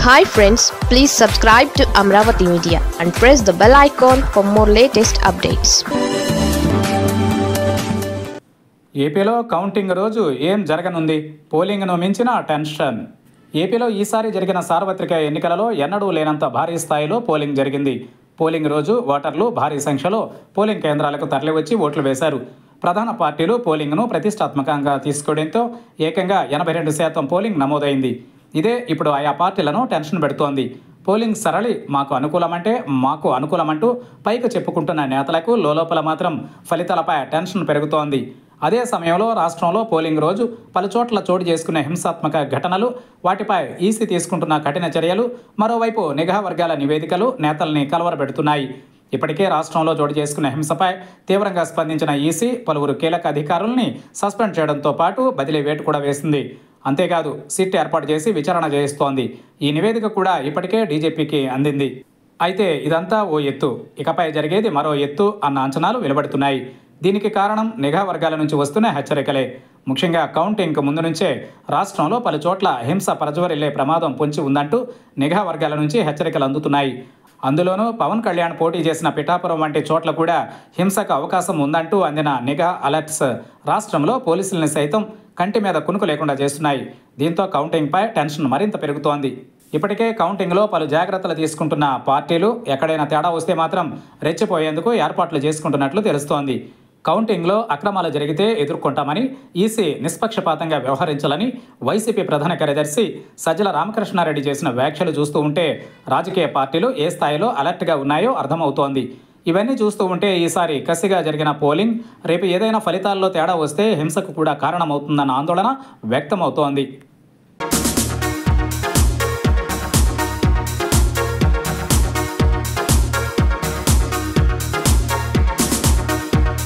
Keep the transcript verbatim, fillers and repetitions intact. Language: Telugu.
Hi friends, please subscribe to Amravati Media and press the bell icon for more latest updates. ఏపీలో కౌంటింగ్ రోజు ఏం జరగనుంది? పోలింగ్ను మించిన టెన్షన్. ఏపీలో ఈసారి జరిగిన సార్వత్రిక ఎన్నికలలో ఎన్నడూ లేనంత భారీ స్థాయిలో పోలింగ్ జరిగింది. పోలింగ్ రోజు ఓటర్లు భారీ సంఖ్యలో పోలింగ్ కేంద్రాలకు తరలివచ్చి ఓట్లు వేశారు. ప్రధాన పార్టీలు పోలింగ్ను ప్రతిష్టాత్మకంగా తీసుకోవడంతో ఏకంగా ఎనభై రెండు శాతం పోలింగ్ నమోదైంది. ఇదే ఇప్పుడు ఆయా పార్టీలను టెన్షన్ పెడుతోంది. పోలింగ్ సరళి మాకు అనుకూలమంటే మాకు అనుకూలమంటూ పైకి చెప్పుకుంటున్న నేతలకు లోలోపల మాత్రం ఫలితాలపై టెన్షన్ పెరుగుతోంది. అదే సమయంలో రాష్ట్రంలో పోలింగ్ రోజు పలుచోట్ల చోటు చేసుకునే హింసాత్మక ఘటనలు, వాటిపై ఈసీ తీసుకుంటున్న కఠిన చర్యలు, మరోవైపు నిఘా వర్గాల నివేదికలు నేతల్ని కలవరపెడుతున్నాయి. ఇప్పటికే రాష్ట్రంలో చోటు చేసుకున్న హింసపై తీవ్రంగా స్పందించిన ఈసీ పలువురు కీలక అధికారుల్ని సస్పెండ్ చేయడంతో పాటు బదిలీ వేటు కూడా వేసింది. అంతేకాదు సిట్ ఏర్పాటు చేసి విచారణ చేయిస్తోంది. ఈ నివేదిక కూడా ఇప్పటికే డీజీపీకి అందింది. అయితే ఇదంతా ఓ ఎత్తు, ఇకపై జరిగేది మరో ఎత్తు అన్న అంచనాలు వెలువడుతున్నాయి. దీనికి కారణం నిఘా వర్గాల నుంచి వస్తున్న హెచ్చరికలే. ముఖ్యంగా కౌంటింగ్కు ముందు నుంచే రాష్ట్రంలో పలు చోట్ల హింస పరజువరిల్లే ప్రమాదం పొంచి ఉందంటూ నిఘా వర్గాల నుంచి హెచ్చరికలు అందుతున్నాయి. అందులోనూ పవన్ కళ్యాణ్ పోటీ చేసిన పిఠాపురం వంటి చోట్ల కూడా హింసకు అవకాశం ఉందంటూ అందిన నిఘా అలర్ట్స్ రాష్ట్రంలో పోలీసుల్ని సైతం కంటి మీద కునుకు లేకుండా చేస్తున్నాయి. దీంతో కౌంటింగ్పై టెన్షన్ మరింత పెరుగుతోంది. ఇప్పటికే కౌంటింగ్లో పలు జాగ్రత్తలు తీసుకుంటున్న పార్టీలు ఎక్కడైనా తేడా వస్తే మాత్రం రెచ్చిపోయేందుకు ఏర్పాట్లు చేసుకుంటున్నట్లు తెలుస్తోంది. కౌంటింగ్లో అక్రమాలు జరిగితే ఎదుర్కొంటామని, ఈసీ నిష్పక్షపాతంగా వ్యవహరించాలని వైసీపీ ప్రధాన కార్యదర్శి సజ్జల రామకృష్ణారెడ్డి చేసిన వ్యాఖ్యలు చూస్తూ ఉంటే రాజకీయ పార్టీలు ఏ స్థాయిలో అలర్ట్గా ఉన్నాయో అర్థమవుతోంది. ఇవన్నీ చూస్తూ ఉంటే ఈసారి కసిగా జరిగిన పోలింగ్ రేపు ఏదైనా ఫలితాల్లో తేడా వస్తే హింసకు కూడా కారణమవుతుందన్న ఆందోళన వ్యక్తమవుతోంది.